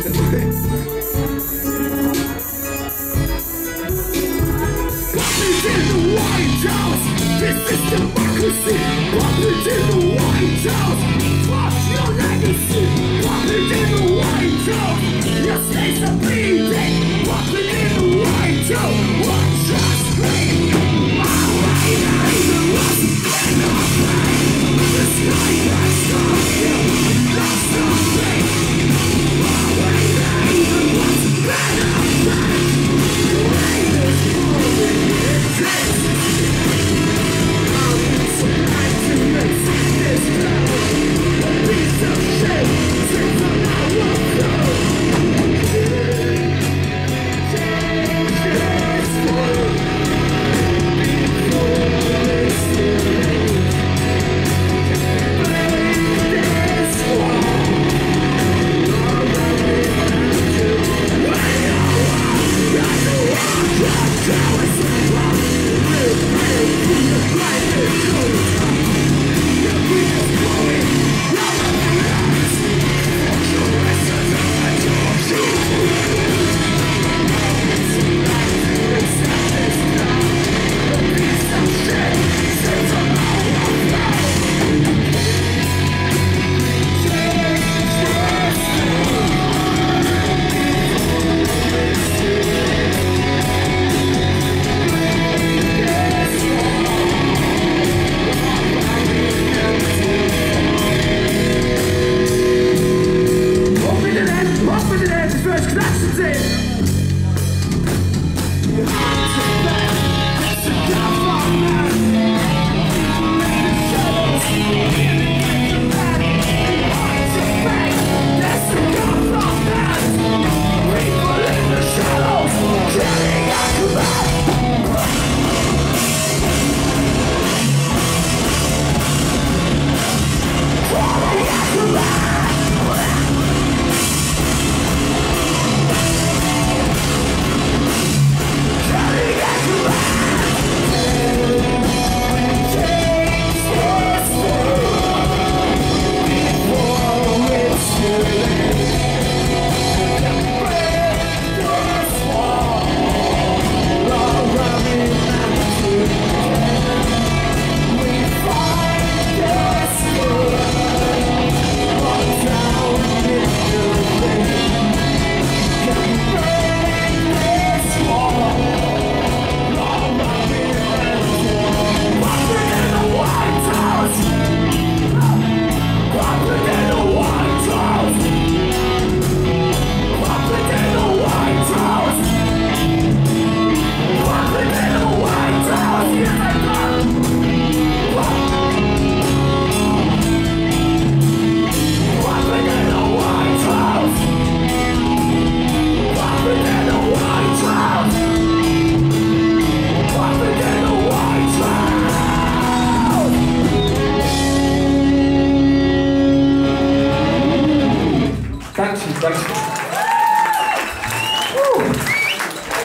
This is democracy. Puppet in the White House. Fuck your legacy. Puppet in the White House. Your states are bleeding. Puppet in the White House. What just scream? My way either was in our pain. The sky has come here. Lost the faith. My way either was in our pain. The way is moving it takes. Klatschen sehen!